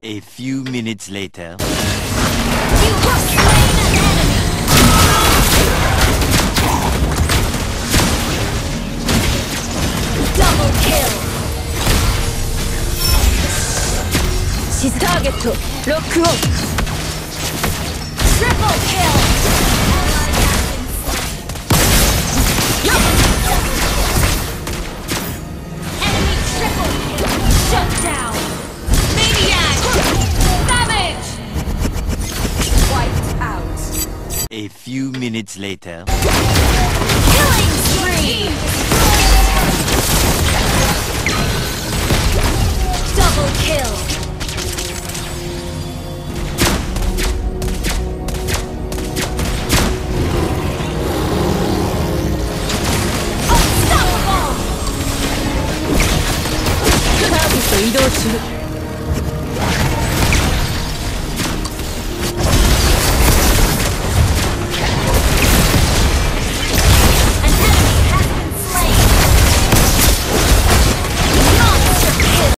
A few minutes later. You have slain an enemy! Double kill! Target lock on! Triple kill! Enemy triple kill! Shut down! Maniac! Damage! Wiped out. A few minutes later. Killing spree! Double kill! Unstoppable! ターゲット移動中。